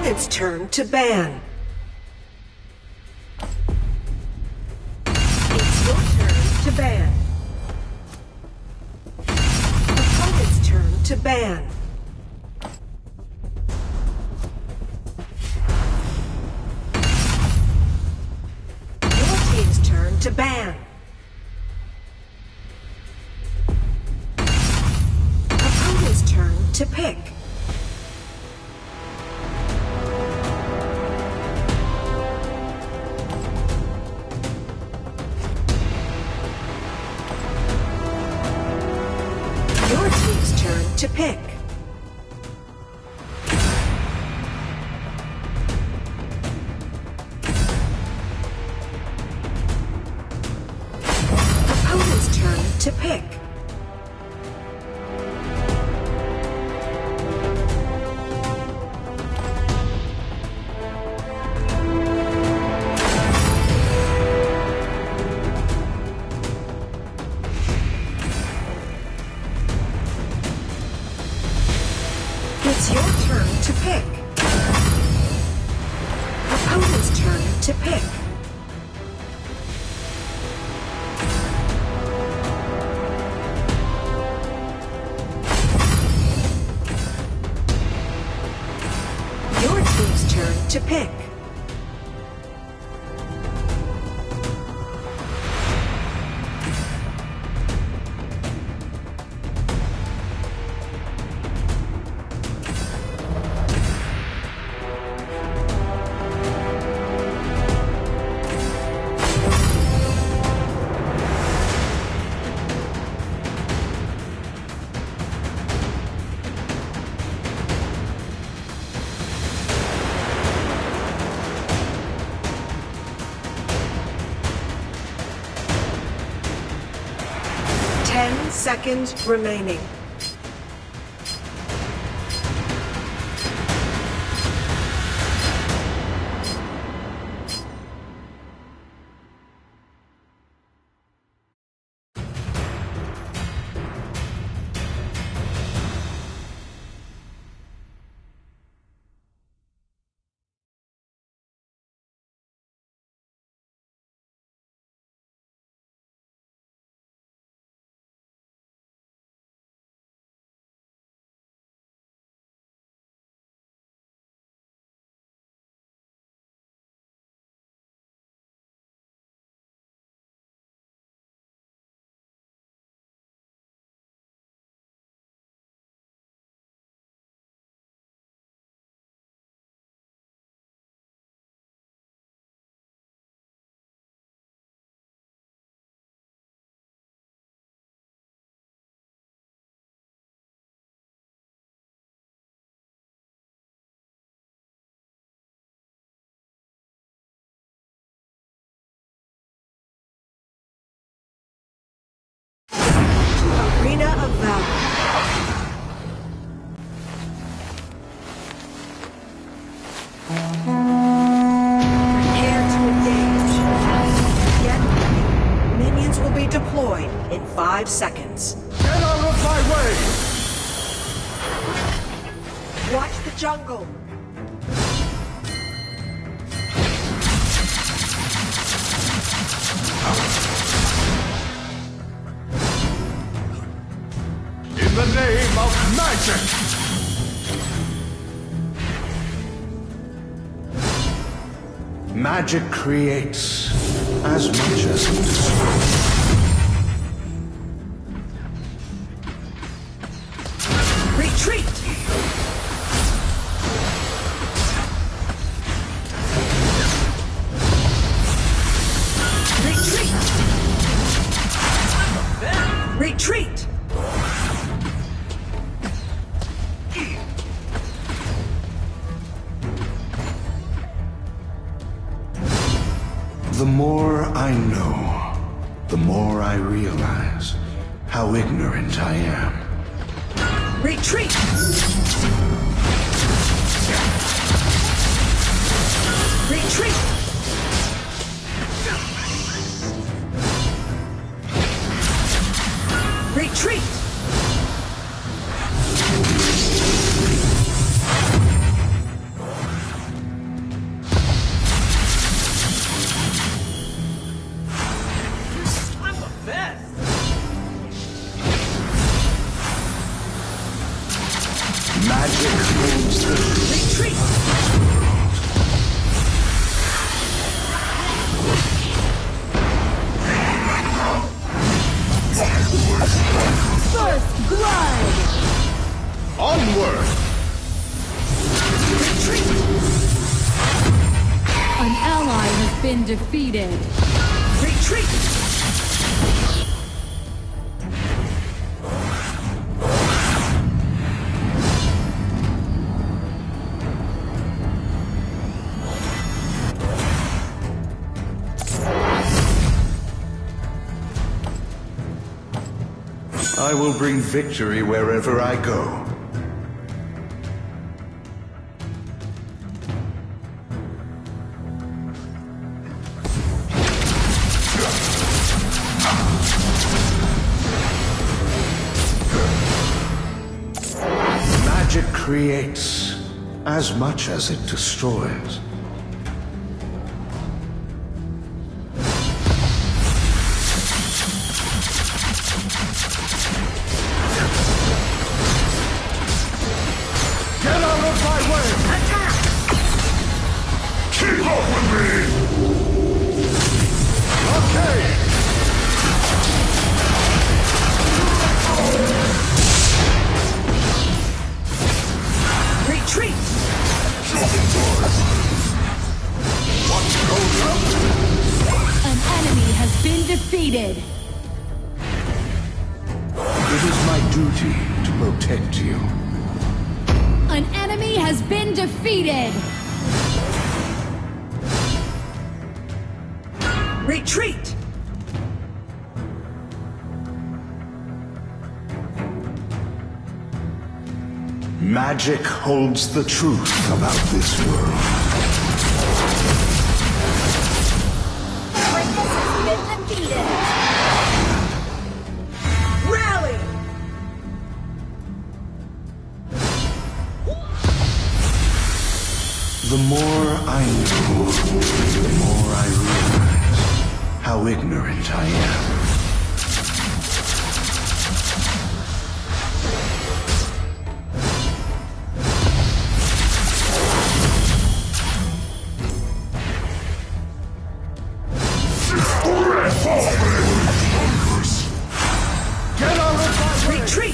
Opponent's turn to ban. It's your turn to ban. Opponent's turn to ban. Your team's turn to ban. Opponent's turn to pick. Your team's turn to pick. Opponent's turn to pick. It's your turn to pick. Opponent's turn to pick. Your team's turn to pick. Seconds remaining. Arena of Valor. Prepare to engage. Get ready. Minions will be deployed in 5 seconds. Get out of my way! Watch the jungle. In the name of magic! Magic creates as much as it destroys. Retreat! Retreat! Retreat! The more I know, the more I realize how ignorant I am. Retreat! Retreat! Retreat! Magic holds the Retreat! First blood! onward! Retreat! An ally has been defeated. Retreat! I will bring victory wherever I go. Magic creates as much as it destroys. Get out of my way! Attack! Keep up with me! Okay! Retreat! What goes up? An enemy has been defeated. It is my duty to protect you. An enemy has been defeated. Retreat! Magic holds the truth about this world. Greatness has been defeated. Rally! The more I know, the more I realize how ignorant I am. Get out of my way! Retreat!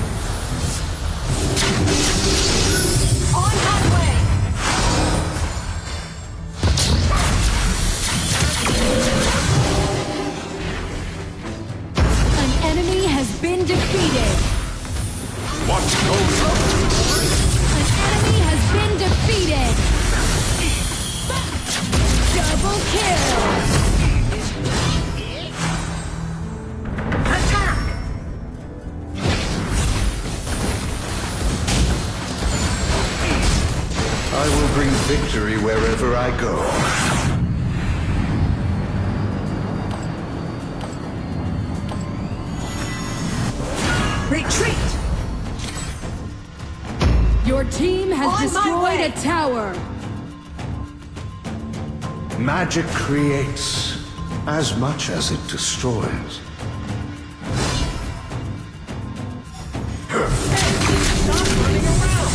On my way! An enemy has been defeated. What goes up? An enemy has been defeated. Double kill. Attack! I will bring victory wherever I go. Retreat! Your team has On my destroyed way. a tower. Magic creates as much as it destroys. Stop running around!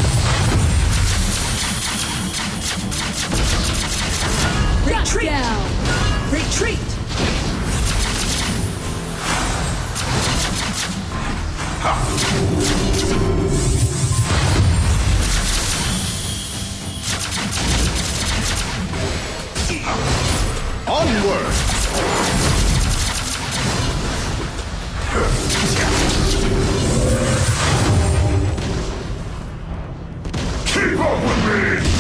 Shut Retreat! down. Retreat! Onward! Keep up with me!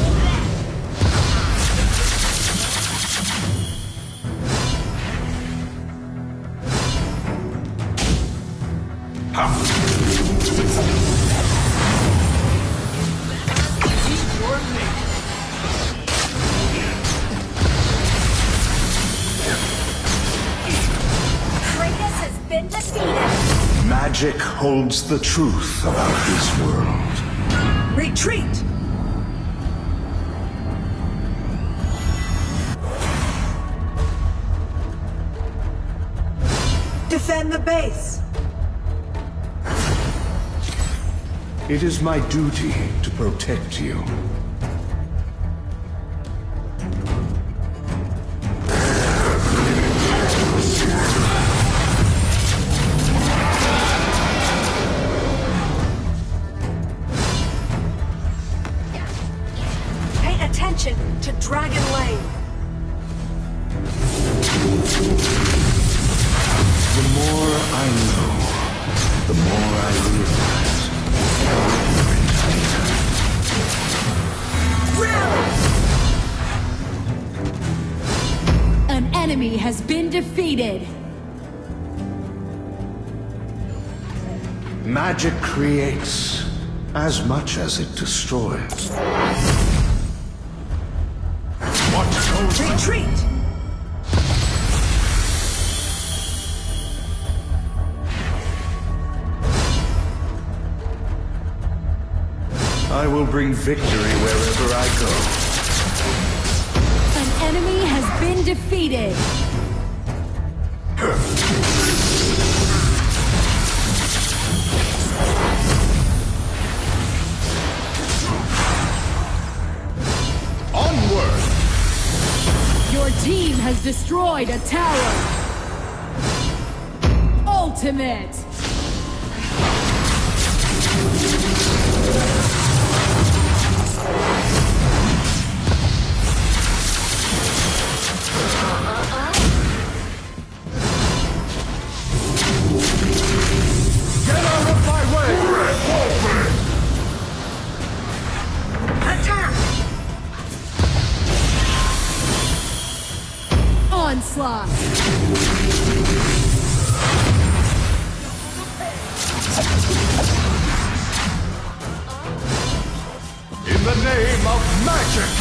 Greatness has been defeated. Magic holds the truth about this world. Retreat! Defend the base! It is my duty to protect you. Pay attention to Dragon Lane. The more I know, the more I realize. An enemy has been defeated. Magic creates as much as it destroys. What goes Retreat! I will bring victory wherever I go. An enemy has been defeated. Onward! Your team has destroyed a tower. Ultimate. Get out of my way! Attack! Onslaught. In the name of magic!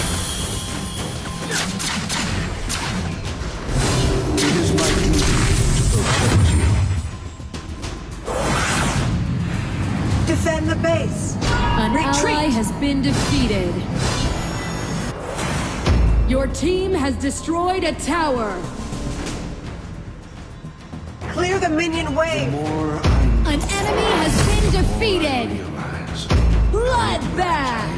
It is my duty to protect you. Defend the base! An Retreat! ally has been defeated. Your team has destroyed a tower. Clear the minion The wave! more I know, An enemy has been defeated. realize. Bloodbath.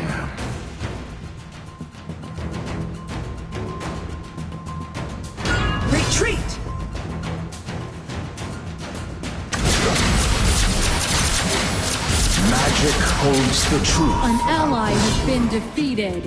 Retreat! Magic holds the truth. An ally has been defeated.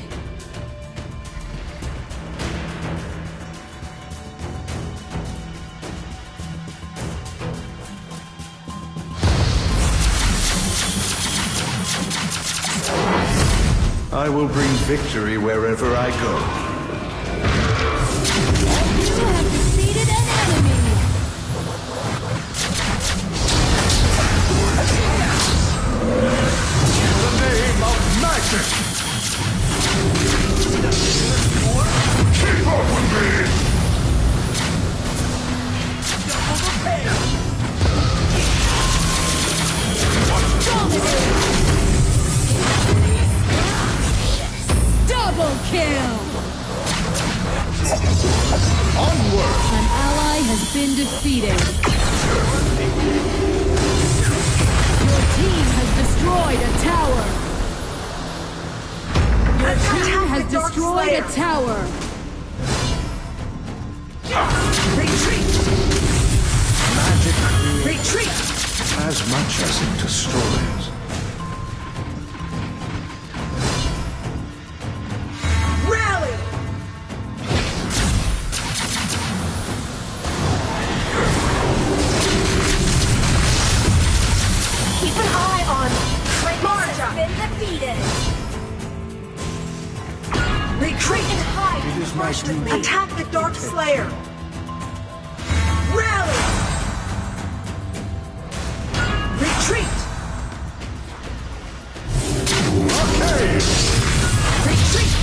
I will bring victory wherever I go. You have defeated an enemy. In the name of magic! Keep up with me! Double kill. Onward! An ally has been defeated. Your team has destroyed a tower. Your team has destroyed a tower. Retreat! Magic creates Retreat! as much as it destroys. Rally! Keep an eye on Marja! Been defeated! Retreat and hide! It is my duty. Attack the Dark Slayer! Rally! Retreat! Okay! Retreat!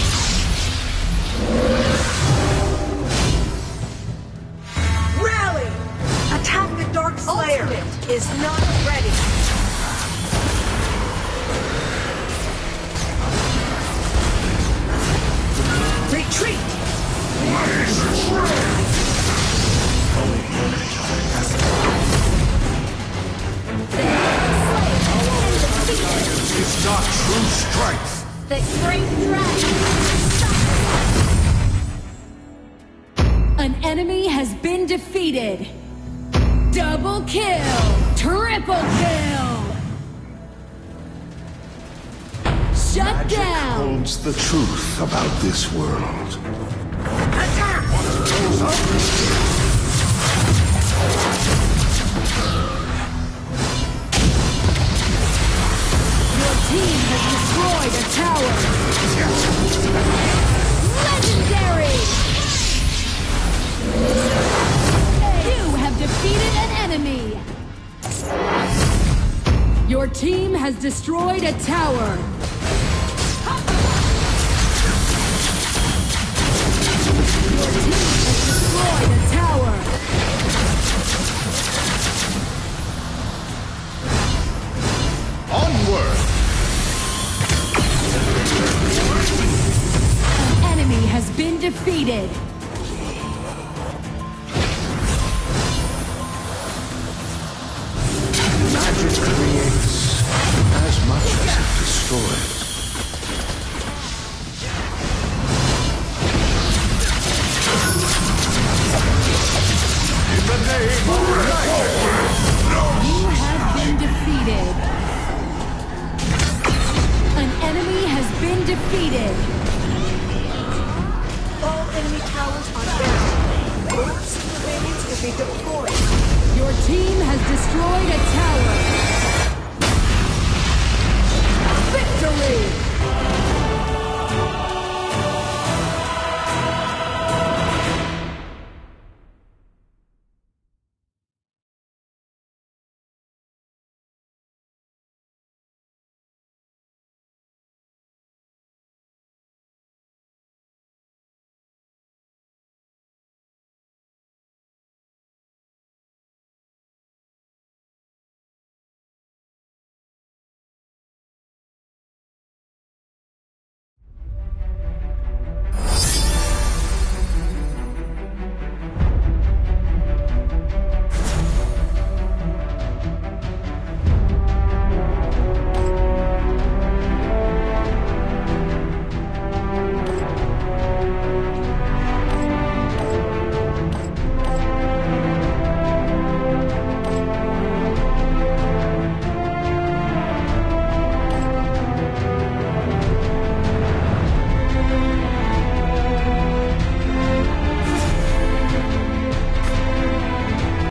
Rally! Attack the Dark Slayer! Is not ready! Retreat! strength! The great dragon. An enemy has been defeated. Double kill. Triple kill. Shut Magic down. holds the truth about this world. Your team has destroyed a tower. Legendary. You have defeated an enemy. Your team has destroyed a tower. Your team has destroyed a tower. Onward! An enemy has been defeated. Magic creates as much as it destroys. In the name of magic! You have been defeated. An enemy has been defeated. All enemy towers are down. More super minions will be deployed. Your team has destroyed a tower.